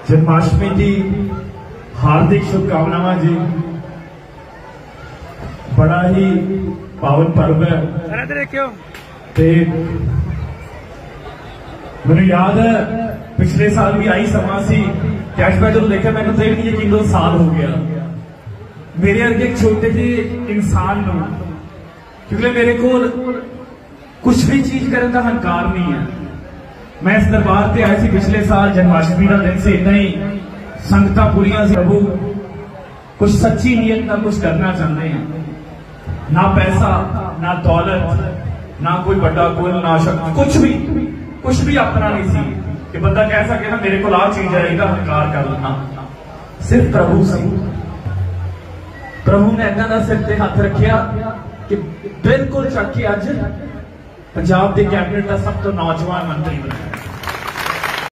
जन्माष्टमी की हार्दिक शुभकामनाएं जी। बड़ा ही पावन पर्व है। मैंने याद है पिछले साल भी आई समा सी कैश मैं जो देखा मैंने तो नहीं यकीन 2 साल हो गया मेरे अर्गे एक छोटे जी इंसान को, क्योंकि मेरे को कुछ भी चीज करने का हंकार नहीं है। मैं इस दरबार से आया सी पिछले साल जन्माष्टमी का दिन से इतना ही संगत पूरियां प्रभु कुछ सच्ची नीयत ना कुछ करना चाहते हैं, ना पैसा ना दौलत ना कोई बड़ा कुल ना शक्ति, कुछ भी अपना नहीं सी कि बंदा कह सके ना मेरे को आ चीज आएगा हंकार कर लेना। सिर्फ प्रभु से प्रभु ने इन्हों सिर से हाथ रखिया कि बिल्कुल चक के अज पंजाब के कैबिनेट का सब तो नौजवान मंत्री बनाया।